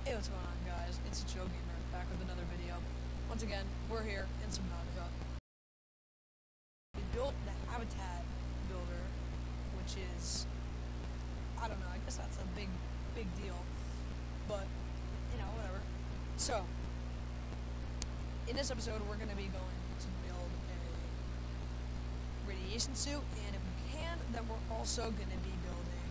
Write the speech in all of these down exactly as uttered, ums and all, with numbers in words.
Hey, what's going on, guys? It's Joe Gamer back with another video. Once again, we're here in Subnautica. We built the habitat builder, which is, I don't know, I guess that's a big, big deal. But, you know, whatever. So, in this episode, we're going to be going to build a radiation suit, and if we can, then we're also going to be building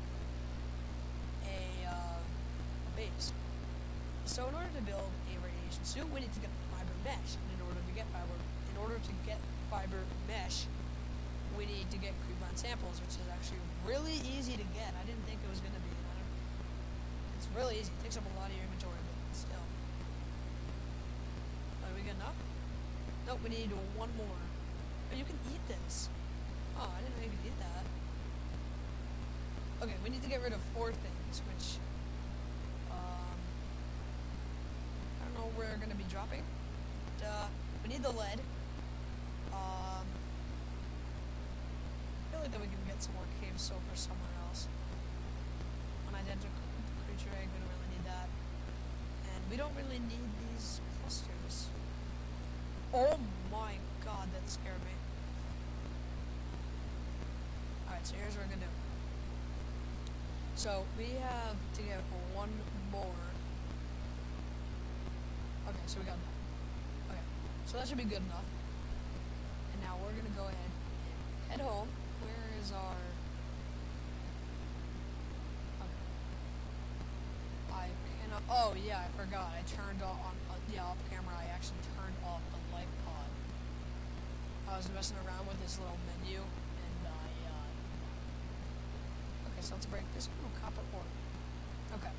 a, uh, a base. So in order to build a radiation suit, we need to get fiber mesh. And in order to get fiber, in order to get fiber mesh, we need to get creepvine samples, which is actually really easy to get. I didn't think it was going to be. I don't, it's really easy. It takes up a lot of your inventory, but still. Are we good enough? Nope, we need one more. Oh, you can eat this. Oh, I didn't know you could eat that. Okay, we need to get rid of four things, which, um, I don't know where we're going to be dropping. Duh. We need the lead. Um, I feel like that we can get some more cave sulfur somewhere else. Unidentical creature egg, we don't really need that. And we don't really need these clusters. Oh my god, that scared me. Alright, so here's what we're going to do. So, we have to get one more. Okay, so we got that. Okay, so that should be good enough. And now we're going to go ahead and head home. Where is our... Okay. I cannot... Oh, yeah, I forgot. I turned off... On, uh, yeah, off camera, I actually turned off the light pod. I was messing around with this little menu, and I, uh... Okay, so let's break this. Ooh, copper ore. Okay.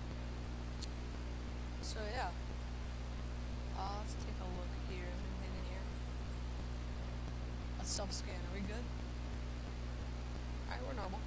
So, yeah. Uh, let's take a look here. Is there anything in here? Let's self-scan. Are we good? Alright, we're normal.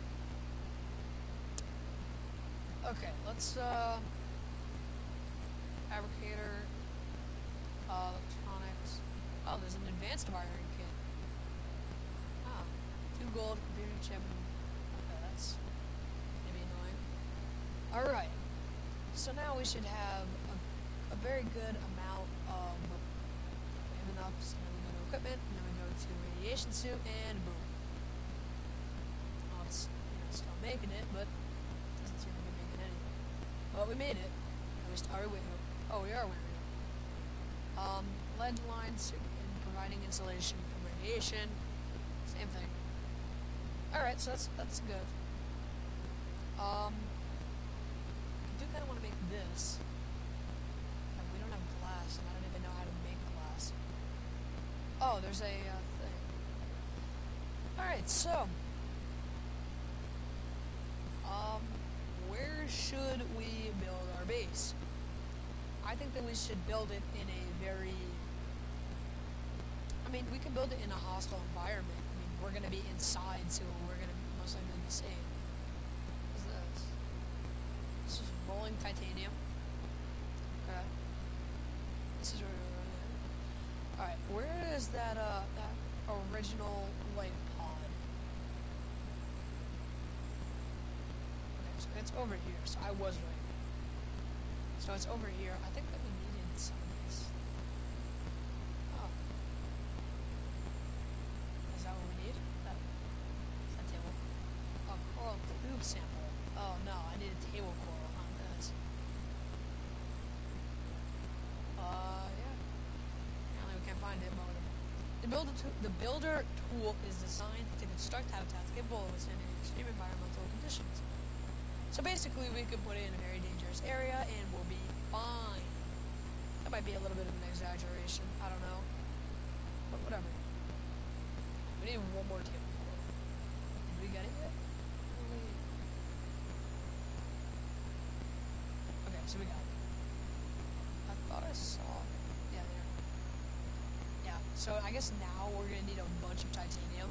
Okay, let's, uh... fabricator. Uh, electronics. Oh, there's an advanced wiring kit. Ah. Two gold, computer chip, and... Okay, that's maybe annoying. Alright. So now we should have a, a very good amount of... We have enough, so then we go to equipment, and then we go to radiation suit, and boom. Oh, it's, you know, still making it, but it doesn't seem to be making anything. Well, we made it. At least, are we? Oh, we are wearing it. Um, lead lines and providing insulation from radiation. Same thing. Alright, so that's, that's good. Um... I do kind of want to make this. But we don't have glass, and I don't even know how to make glass. Oh, there's a uh, thing. Alright, so. Um, where should we build our base? I think that we should build it in a very... I mean, we can build it in a hostile environment. I mean, we're going to be inside, so we're going to most likely be safe. What's this? This is rolling titanium. Okay. This is where we're running. Alright, where is that, uh, that original light pod? Okay, so it's over here, so I was right. So it's over here. I think that we needed some of this. Oh. Is that what we need? That, is that table? Oh, coral tube sample. Oh no, I need a table coral on this. Uh, yeah. Apparently we can't find it, but the builder, the builder tool is designed to construct habitats capable of withstanding extreme environmental conditions. So basically, we could put it in a very dangerous area, and we'll be fine. That might be a little bit of an exaggeration. I don't know. But whatever. We need one more table coral. Did we get it yet? Okay, so we got it. I thought I saw... Yeah, there. Yeah, so I guess now we're going to need a bunch of titanium.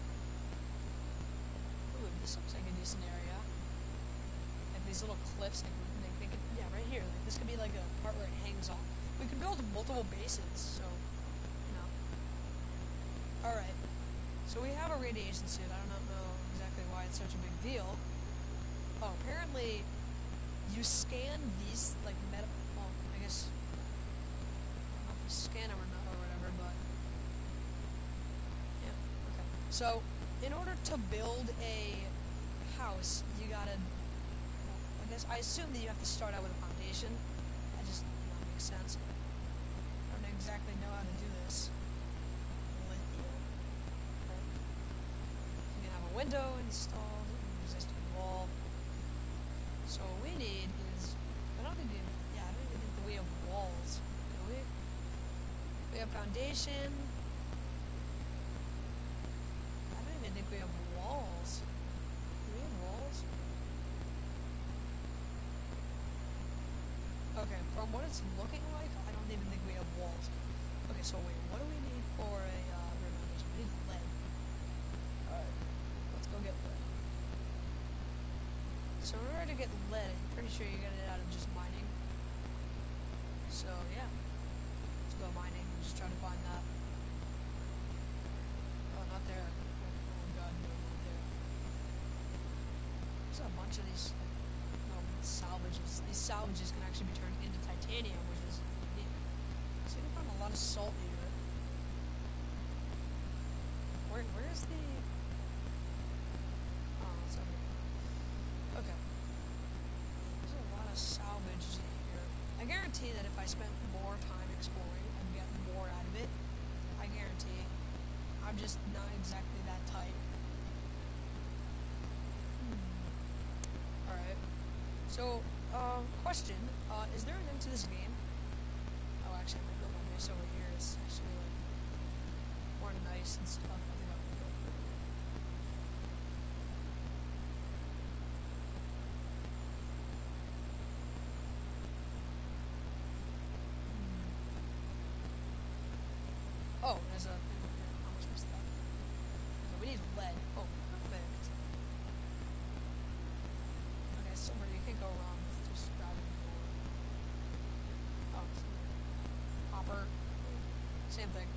Ooh, this looks like a decent area. Like these little cliffs, like, they, they could, yeah, right here. Like, this could be like a part where it hangs off. We could build multiple bases, so, you know. Alright. So we have a radiation suit. I don't know exactly why it's such a big deal. Oh, apparently you scan these like metal. Well, I guess I don't know if you scan them or not or whatever, but yeah. Okay. So in order to build a house, you gotta. Well, I guess I assume that you have to start out with a foundation. That just you know, makes sense. I don't exactly know how to do this. Lithium. Okay. You can have a window installed, an existing wall. So what we need is, I don't think we, yeah, I don't even think that we have walls, do we? We have foundation. I don't even think we have walls. Do we have walls? Okay, from what it's looking like, I don't even think we have walls. Okay, so wait, what do we need for a uh, foundation? We need lead. Alright, let's go get lead. So in order to get lead, I'm pretty sure you get it out of just mining. So yeah, let's go mining and just try to find that. Oh, not there. Oh god, no, not there. There's a bunch of these no, salvages. These salvages can actually be turned into titanium, which is neat. So you can find a lot of salt here. Where, where's the... Oh, it's over here. Okay. There's a lot of salvage here. I guarantee that if I spent more time exploring, I'd get more out of it. I guarantee. I'm just not exactly that type. Hmm. Alright. So, uh, question. Uh, is there an end to this game? Oh, actually, I'm gonna build my base over here. It's actually, like, more nice and stuff. I think I'll do it. Oh, there's a... How much was that? Okay, we need lead. Oh, perfect. Okay, silver, you can't go wrong with just grabbing more. Oh, copper. Same thing.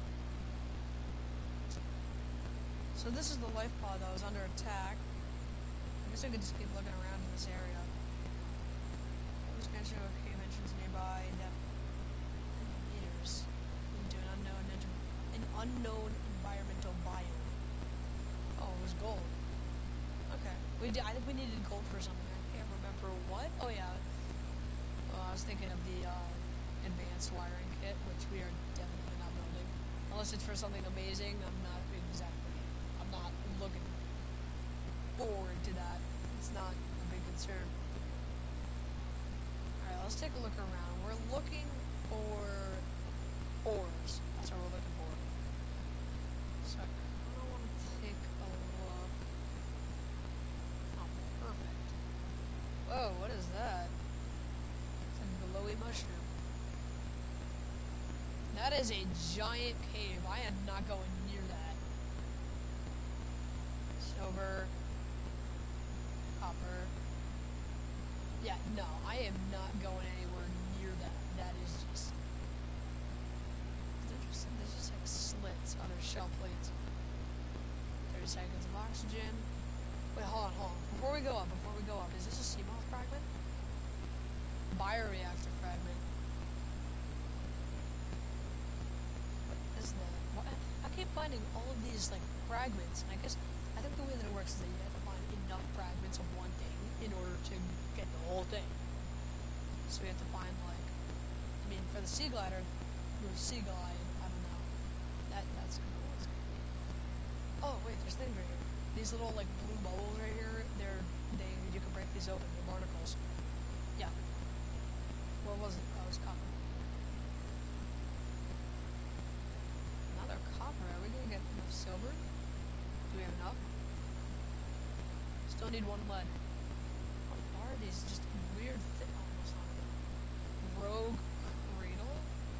So this is the life pod that was under attack. I guess I could just keep looking around in this area. Expansion of cave entrance nearby, depth meters into an unknown an unknown environmental biome. Oh, it was gold. Okay. We did, I think we needed gold for something. I can't remember what. Oh yeah. Well, I was thinking of the uh, advanced wiring kit, which we are definitely not building. Unless it's for something amazing, I'm not exactly. I'm not looking forward to that. It's not a big concern. Alright, let's take a look around. We're looking for ores. That's what we're looking for. So I want to take a look. Oh, perfect. Whoa, what is that? It's a glowy mushroom. That is a giant cave. I am not going near that. Silver. Copper. Yeah, no, I am not going anywhere near that. That is just... There's just, there's just like slits on their shell plates. thirty seconds of oxygen. Wait, hold on, hold on. Before we go up, before we go up, is this a sea moth fragment? Bioreactor fragment. What is that? What? I keep finding all of these, like, fragments, and I guess, I think the way that it works is that you have to find enough fragments of one thing in order to get the whole thing. So we have to find, like, I mean, for the sea glider, or sea glide, I don't know. That, that's kind of what it's gonna be. Oh, wait, there's things right here. These little, like, blue bubbles right here, they're, they, you can break these open, they're barnacles. Yeah. What was it? Oh, it was copper. Another copper. Are we gonna get enough silver? Do we have enough? Still need one lead. What are these just weird things? Oh, that's not it. Rogue cradle?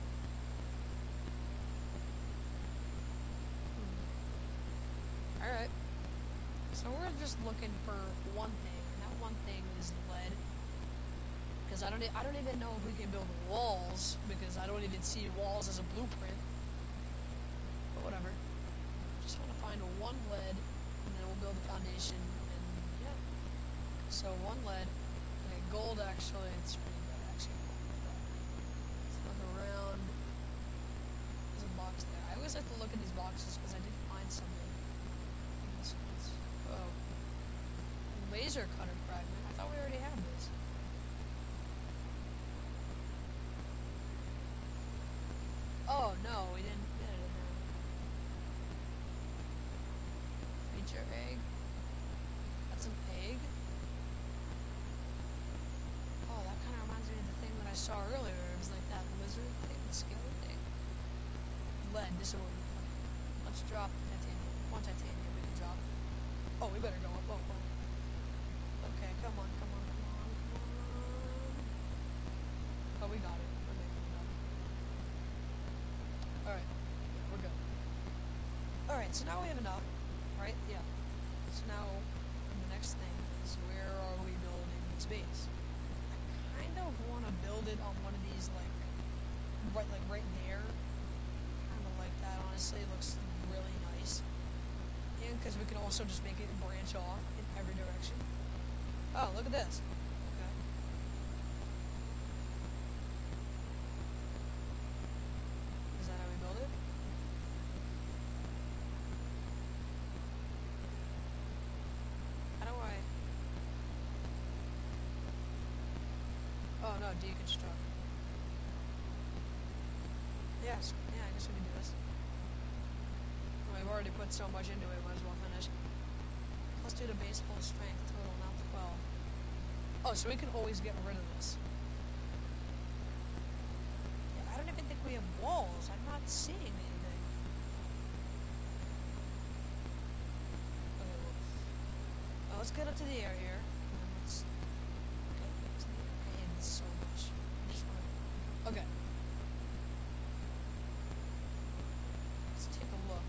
Hmm. Alright. So we're just looking for one thing, and that one thing is lead. Because I don't, I don't even know if we can build walls, because I don't even see walls as a blueprint. But whatever. Just want to find one lead, and then we'll build a foundation, and yeah. So one lead. Okay, gold actually. boxes because I did find something. In this one's, oh, laser cutter fragment. I thought we already had this. Oh no, we didn't get it in there. Creature egg. That's an egg. Oh, that kind of reminds me of the thing that I saw earlier. It was like that lizard thing, the scale thing. Lead. This is what we want. Let's drop titanium. One titanium we can drop. Oh, we better go up. Oh, oh. Okay, come on, come on, come on, come on. Oh, we got it. Okay, we got it. Alright, we're good. Alright, so now we have enough, right? Yeah. So now, the next thing is, where are we building this base? I kind of want to build it on one of these, like, right, like right there. Kind of like that, honestly. It looks really nice. And because we can also just make it branch off in every direction. Oh, look at this. Okay. Is that how we build it? How do I... Oh, no, deconstruct. Yes, yeah, I guess we can do this. Well, we've already put so much into it, might as well finish. Let's do the base full strength total, not twelve. Oh, so we can always get rid of this. Yeah, I don't even think we have walls. I'm not seeing anything. Okay, well, well, let's get up to the air here. And let's get up to the air. I hate this so much. I just want to... Okay. Let's take a look.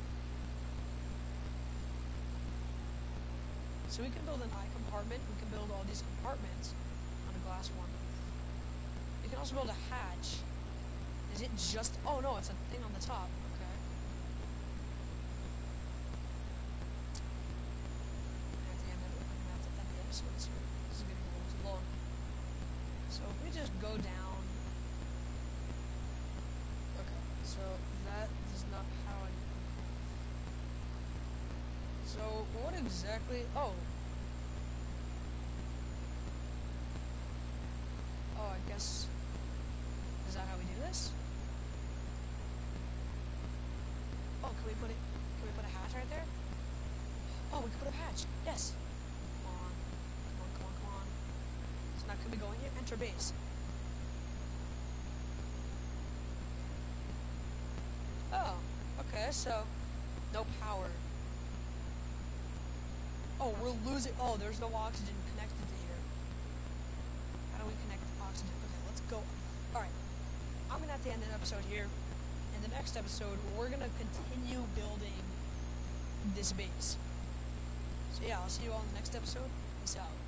So we can build an eye compartment. We can build all these compartments on a glass one. We can also build a hatch. Is it just... Oh, no, it's a thing on the top. Okay. I'm going to have to end it. I'm going to have to end the episode soon. This is going to go too long. So if we just go down... Okay, so that is not how I... So, what exactly... Oh. Oh, I guess... Is that how we do this? Oh, can we put it... Can we put a hatch right there? Oh, we can put a hatch. Yes. Come on. Come on, come on, come on. So now can we go in here? Enter base. Oh, okay, so... No power. Oh, we're losing... Oh, there's no oxygen connected to here. How do we connect oxygen? Okay, let's go. Alright. I'm going to have to end the episode here. In the next episode, we're going to continue building this base. So yeah, I'll see you all in the next episode. Peace out.